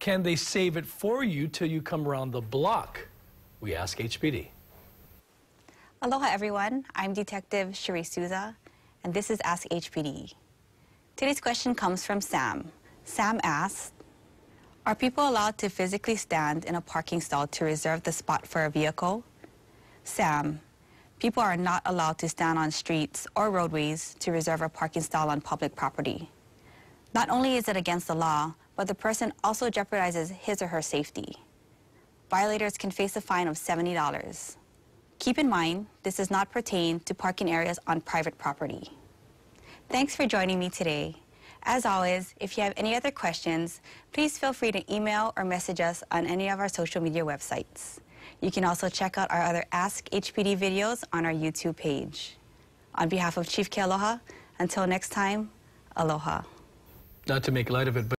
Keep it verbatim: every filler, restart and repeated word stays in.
Can they save it for you till you come around the block? We ask H P D. Aloha everyone, I'm Detective Cherie Souza, and this is Ask H P D. Today's question comes from Sam. Sam asks, are people allowed to physically stand in a parking stall to reserve the spot for a vehicle? Sam, people are not allowed to stand on streets or roadways to reserve a parking stall on public property. Not only is it against the law, but the person also jeopardizes his or her safety. Violators can face a fine of seventy dollars. Keep in mind, this does not pertain to parking areas on private property. Thanks for joining me today. As always, if you have any other questions, please feel free to email or message us on any of our social media websites. You can also check out our other Ask H P D videos on our YouTube page. On behalf of Chief Kealoha, until next time, aloha. Not to make light of it, but